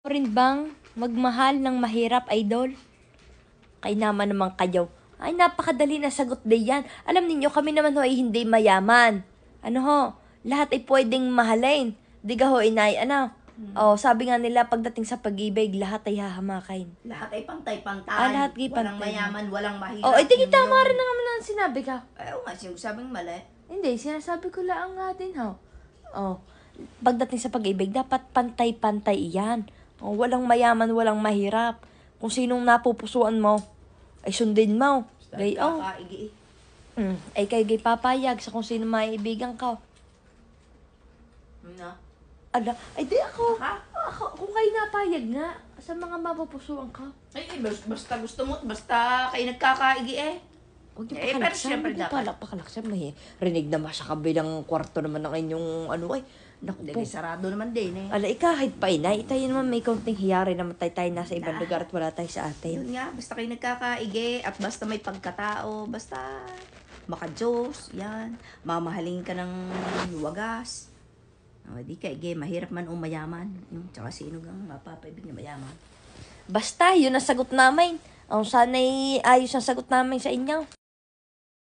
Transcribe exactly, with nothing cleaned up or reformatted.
Rin bang magmahal ng mahirap, idol? Kay naman naman kayo. Ay, napakadali na sagot din yan. Alam ninyo, kami naman ho ay hindi mayaman. Ano ho? Lahat ay pwedeng mahalin. Di ka ho, inay, ano? Hmm. Oh, sabi nga nila, pagdating sa pag-ibig, lahat ay hahamakin. Lahat ay pantay-pantay. Ah, lahat ay walang pantay. mayaman, walang mahirap. Oh, ay, tingin tama rin na naman ang sinabi ka. Ay, oo nga, sinasabing mali. Hindi, sinasabi ko lang nga din, ho. Oh, pagdating sa pag-ibig, dapat pantay-pantay iyan. Oh, walang mayaman, walang mahirap. Kung sinong napupusuan mo, ay sundin mo. Gay, oh. Kakaigi. Mm, ay kay gay papayag sa kung sino maibigan ka. Na? Ala, ay di ako. Ha? Ako, kung kayo napayag nga, sa mga mapupusuan ka. Ay, ay, basta gusto mo, basta kayo nagkakaigi eh. Huwag niyo Eh, pero pakalaksan, syempre huwag niyo dapat. pala pakalaksan. May rinig naman sa kabilang kwarto naman ng inyong ano ay. Naku po. Dahil sarado naman din eh. Ala, kahit pa inay, tayo naman may kaunting hiyari naman tayo, tayo nasa ibang lugar at wala tayo sa atin. Yun nga, basta kayo nagkakaigi at basta may pagkatao, basta maka-Diyos, yan. Mamahalin ka ng wagas. O, di ka, ige, mahirap man o mayaman. Yung, tsaka sino gang mapapaibig na mayaman. Basta, yun ang sagot namin. Ang sana'y ayos ang sagot namin sa inyo.